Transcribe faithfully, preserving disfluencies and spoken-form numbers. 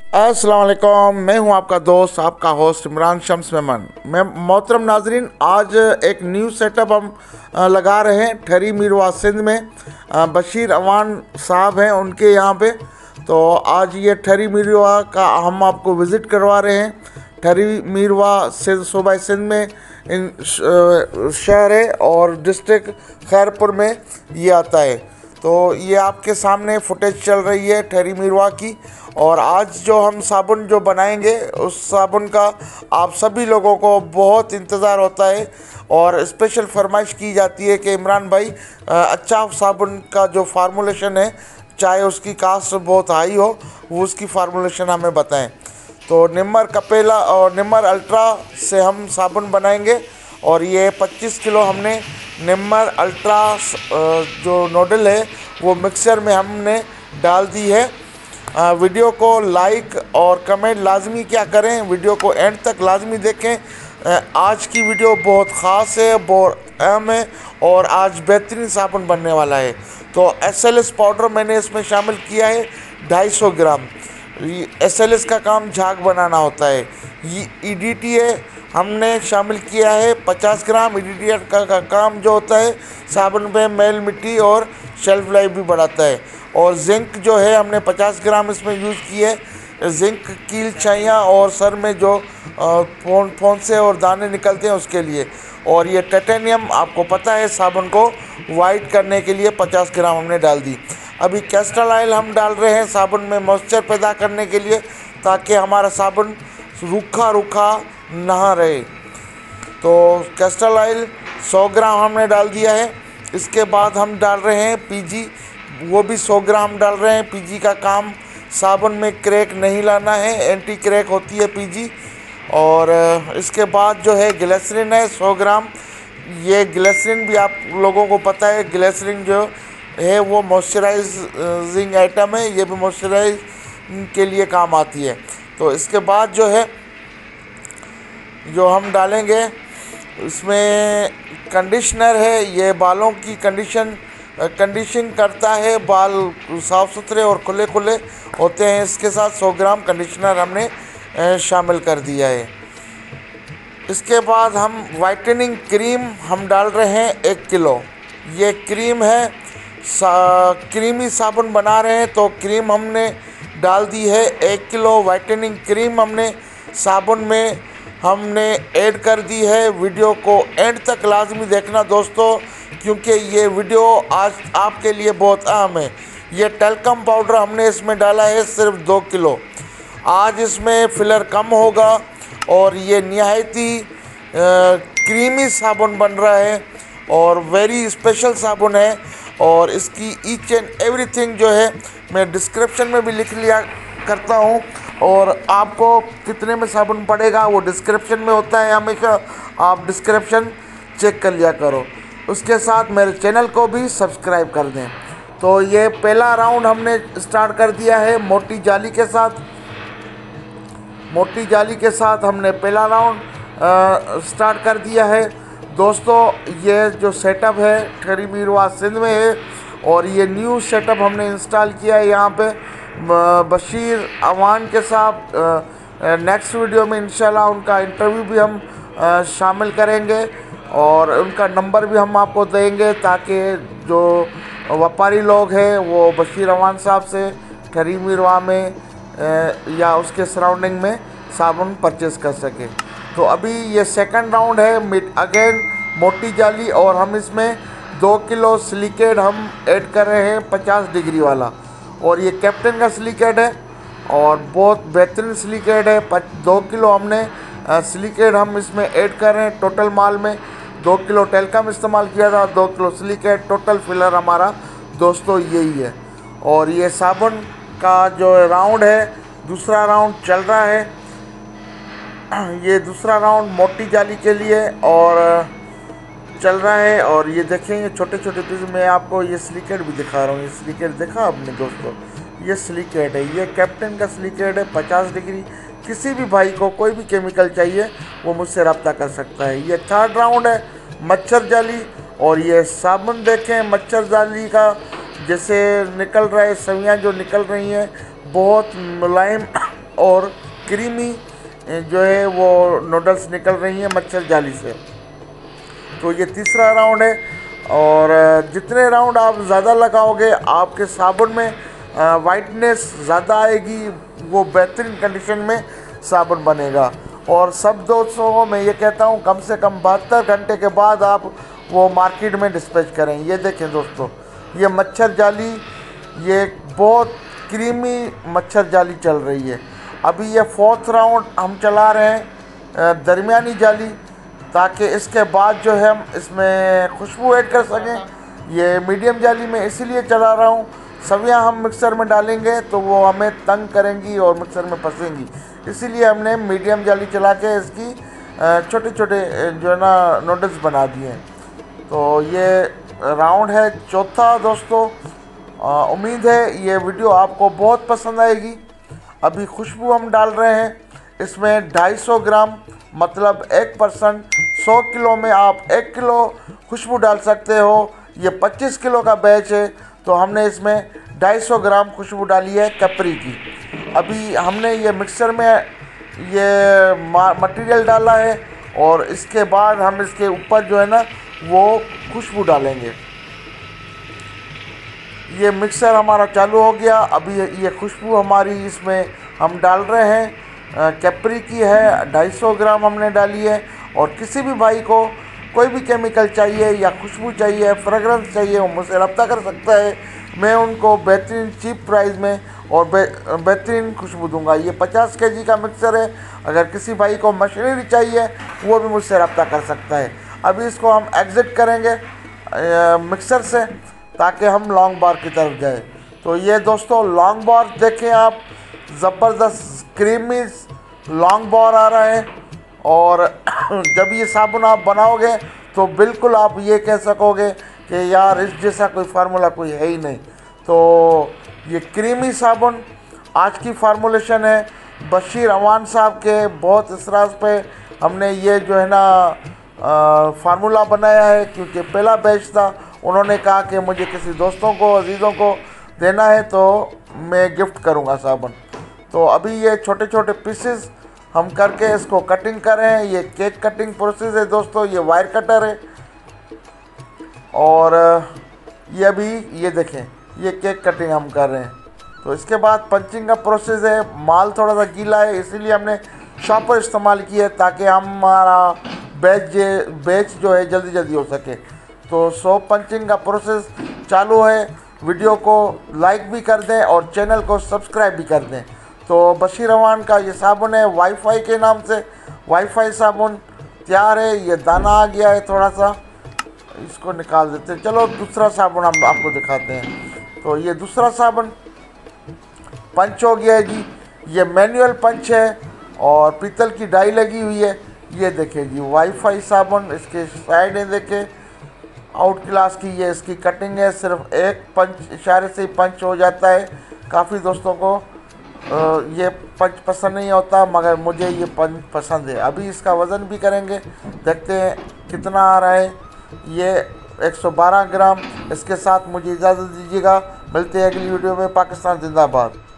अस्सलाम वालेकुम, मैं हूं आपका दोस्त, आपका होस्ट इमरान शम्स मेमन। मैं मोहतरम नाजरीन, आज एक न्यू सेटअप हम अ, लगा रहे हैं ठहरी मीरवा सिंध में। अ, बशीर अवान साहब हैं उनके यहाँ पे। तो आज ये ठहरी मीरवा का हम आपको विज़िट करवा रहे हैं। ठहरी मीरवा सिंध सूबा सिंध में इन शहर है और डिस्ट्रिक्ट खैरपुर में ये आता है। तो ये आपके सामने फुटेज चल रही है ठहरी मीरवा की। और आज जो हम साबुन जो बनाएंगे उस साबुन का आप सभी लोगों को बहुत इंतज़ार होता है और स्पेशल फरमाइश की जाती है कि इमरान भाई अच्छा साबुन का जो फार्मूलेशन है, चाहे उसकी कास्ट बहुत हाई हो, वो उसकी फार्मूलेशन हमें बताएं। तो निम्मर कपेला और निम्मर अल्ट्रा से हम साबुन बनाएंगे। और ये पच्चीस किलो हमने निम्मर अल्ट्रा जो नोडल है वो मिक्सर में हमने डाल दी है। आ, वीडियो को लाइक और कमेंट लाजमी क्या करें, वीडियो को एंड तक लाजमी देखें। आ, आज की वीडियो बहुत ख़ास है, बहुत अहम है और आज बेहतरीन साबुन बनने वाला है। तो एस एल एस पाउडर मैंने इसमें शामिल किया है ढाई सौ ग्राम। एस एल एस का काम झाग बनाना होता है। ये ई डी टी है हमने शामिल किया है पचास ग्राम। ई डी टी का, का काम जो होता है साबुन पे मैल मिट्टी और शेल्फ लाइफ भी बढ़ाता है। और जिंक जो है हमने पचास ग्राम इसमें यूज़ की है। जिंक कील छाइयाँ और सर में जो फोन फोंसे और दाने निकलते हैं उसके लिए। और ये टाइटेनियम आपको पता है साबुन को वाइट करने के लिए पचास ग्राम हमने डाल दी। अभी कैस्टर ऑयल हम डाल रहे हैं साबुन में मॉइस्चर पैदा करने के लिए, ताकि हमारा साबुन रूखा रूखा ना रहे। तो कैस्टर ऑयल सौ ग्राम हमने डाल दिया है। इसके बाद हम डाल रहे हैं पीजी, वो भी सौ ग्राम डाल रहे हैं। पीजी का काम साबुन में क्रैक नहीं लाना है, एंटी क्रैक होती है पीजी। और इसके बाद जो है ग्लिसरीन है सौ ग्राम। ये ग्लिसरीन भी आप लोगों को पता है, ग्लिसरीन जो है वो मॉइस्चराइजिंग आइटम है, ये भी मॉइस्चराइज के लिए काम आती है। तो इसके बाद जो है जो हम डालेंगे इसमें कंडीशनर है। ये बालों की कंडीशन कंडीशनिंग करता है, बाल साफ़ सुथरे और खुले खुले होते हैं। इसके साथ सौ ग्राम कंडीशनर हमने शामिल कर दिया है। इसके बाद हम वाइटनिंग क्रीम हम डाल रहे हैं एक किलो। ये क्रीम है, सा, क्रीमी साबुन बना रहे हैं तो क्रीम हमने डाल दी है एक किलो। वाइटनिंग क्रीम हमने साबुन में हमने ऐड कर दी है। वीडियो को एंड तक लाजमी देखना दोस्तों, क्योंकि ये वीडियो आज आपके लिए बहुत अहम है। ये टेल्कम पाउडर हमने इसमें डाला है सिर्फ दो किलो। आज इसमें फिलर कम होगा और ये निहायती क्रीमी साबुन बन रहा है और वेरी स्पेशल साबुन है। और इसकी ईच एंड एवरीथिंग जो है मैं डिस्क्रिप्शन में भी लिख लिया करता हूँ। और आपको कितने में साबुन पड़ेगा वो डिस्क्रिप्शन में होता है, हमेशा आप डिस्क्रिप्शन चेक कर लिया करो। उसके साथ मेरे चैनल को भी सब्सक्राइब कर दें। तो ये पहला राउंड हमने स्टार्ट कर दिया है मोटी जाली के साथ। मोटी जाली के साथ हमने पहला राउंड स्टार्ट कर दिया है दोस्तों। ये जो सेटअप है ठहरी मीरवा सिंध में है और ये न्यू सेटअप हमने इंस्टॉल किया है यहाँ पे बशीर अवान के साथ। नेक्स्ट वीडियो में इंशाल्लाह उनका इंटरव्यू भी हम आ, शामिल करेंगे और उनका नंबर भी हम आपको देंगे, ताकि जो व्यापारी लोग हैं वो बशीर अवान साहब से ठहरी मीरवा में आ, या उसके सराउंडिंग में साबुन परचेज़ कर सके। तो अभी ये सेकंड राउंड है मिट अगेन मोटी जाली, और हम इसमें दो किलो सिलिकेट हम ऐड कर रहे हैं पचास डिग्री वाला। और ये कैप्टन का सिलिकेट है और बहुत बेहतरीन सिलिकेट है। दो किलो हमने सिलिकेट हम इसमें ऐड कर रहे हैं। टोटल माल में दो किलो टेल्कम इस्तेमाल किया था, दो किलो सिलिकेट, टोटल फिलर हमारा दोस्तों यही है। और ये साबुन का जो राउंड है दूसरा राउंड चल रहा है। ये दूसरा राउंड मोटी जाली के लिए और चल रहा है। और ये देखेंगे छोटे छोटे पीस में आपको ये सिलिकेट भी दिखा रहा हूँ। ये सिलिकेट देखा आपने दोस्तों, ये सिलिकेट है, ये कैप्टन का सिलिकेट है पचास डिग्री। किसी भी भाई को कोई भी केमिकल चाहिए वो मुझसे रब्ता कर सकता है। ये थर्ड राउंड है मच्छर जाली। और ये साबुन देखें मच्छर जाली का जैसे निकल रहा है, सवियाँ जो निकल रही हैं बहुत मुलायम और क्रीमी जो है वो नूडल्स निकल रही हैं मच्छर जाली से। तो ये तीसरा राउंड है, और जितने राउंड आप ज़्यादा लगाओगे आपके साबुन में वाइटनेस ज़्यादा आएगी, वो बेहतरीन कंडीशन में साबुन बनेगा। और सब दोस्तों को मैं ये कहता हूँ कम से कम बहत्तर घंटे के बाद आप वो मार्केट में डिस्पैच करें। ये देखें दोस्तों, ये मच्छर जाली, ये बहुत क्रीमी मच्छर जाली चल रही है। अभी ये फोर्थ राउंड हम चला रहे हैं दरमियानी जाली, ताकि इसके बाद जो है हम इसमें खुशबू ऐड कर सकें। ये मीडियम जाली में इसीलिए चला रहा हूँ, सब्जियाँ हम मिक्सर में डालेंगे तो वो हमें तंग करेंगी और मिक्सर में फंसेंगी, इसीलिए हमने मीडियम जाली चला के इसकी छोटे छोटे जो है ना नूडल्स बना दिए हैं। तो ये राउंड है चौथा दोस्तों। उम्मीद है ये वीडियो आपको बहुत पसंद आएगी। अभी खुशबू हम डाल रहे हैं इसमें ढाई सौ ग्राम, मतलब एक परसेंट। सौ किलो में आप एक किलो खुशबू डाल सकते हो। ये पच्चीस किलो का बैच है, तो हमने इसमें ढाई सौ ग्राम खुशबू डाली है कैपरी की। अभी हमने ये मिक्सर में ये मटेरियल डाला है, और इसके बाद हम इसके ऊपर जो है ना वो खुशबू डालेंगे। ये मिक्सर हमारा चालू हो गया। अभी ये खुशबू हमारी इसमें हम डाल रहे हैं कैपरी की है, ढाई सौ ग्राम हमने डाली है। और किसी भी भाई को कोई भी केमिकल चाहिए या खुशबू चाहिए, फ्रेगरेंस चाहिए, वो मुझसे रब्ता कर सकता है। मैं उनको बेहतरीन चीप प्राइस में और बे, बेहतरीन खुशबू दूंगा। ये पचास केजी का मिक्सर है, अगर किसी भाई को मशीनरी चाहिए वो भी मुझसे रब्ता कर सकता है। अभी इसको हम एग्ज़िट करेंगे मिक्सर से, ताकि हम लॉन्ग बार की तरफ जाए। तो ये दोस्तों लॉन्ग बार देखें आप, ज़बरदस्त क्रीमी लॉन्ग बार आ रहा है। और जब ये साबुन आप बनाओगे तो बिल्कुल आप ये कह सकोगे कि यार इस जैसा कोई फार्मूला कोई है ही नहीं। तो ये क्रीमी साबुन आज की फार्मूलेशन है बशीर अवान साहब के बहुत इसरार पे हमने ये जो है ना फार्मूला बनाया है, क्योंकि पहला बैच था। उन्होंने कहा कि मुझे किसी दोस्तों को, अजीज़ों को देना है तो मैं गिफ्ट करूंगा साबुन। तो अभी ये छोटे छोटे पीसेस हम करके इसको कटिंग कर रहे हैं। ये केक कटिंग प्रोसेस है दोस्तों, ये वायर कटर है। और ये अभी ये देखें, ये केक कटिंग हम कर रहे हैं। तो इसके बाद पंचिंग का प्रोसेस है। माल थोड़ा सा गीला है, इसीलिए हमने शॉपर इस्तेमाल किया है, ताकि हमारा बैच बैच जो है जल्दी जल्दी हो सके। तो सोप पंचिंग का प्रोसेस चालू है। वीडियो को लाइक भी कर दें और चैनल को सब्सक्राइब भी कर दें। तो बशीर अवान का ये साबुन है वाईफाई के नाम से, वाईफाई साबुन तैयार है। ये दाना आ गया है थोड़ा सा, इसको निकाल देते हैं। चलो दूसरा साबुन हम आपको दिखाते हैं। तो ये दूसरा साबुन पंच हो गया है जी। ये मैनुअल पंच है और पीतल की डाई लगी हुई है। ये देखें जी वाईफाई साबुन, इसके साइड है देखें आउट क्लास की। ये इसकी कटिंग है, सिर्फ एक पंच इशारे से ही पंच हो जाता है। काफ़ी दोस्तों को ये पंच पसंद नहीं होता, मगर मुझे ये पंच पसंद है। अभी इसका वज़न भी करेंगे, देखते हैं कितना आ रहा है। ये एक सौ बारह ग्राम। इसके साथ मुझे इजाज़त दीजिएगा, मिलते हैं अगली वीडियो में। पाकिस्तान जिंदाबाद।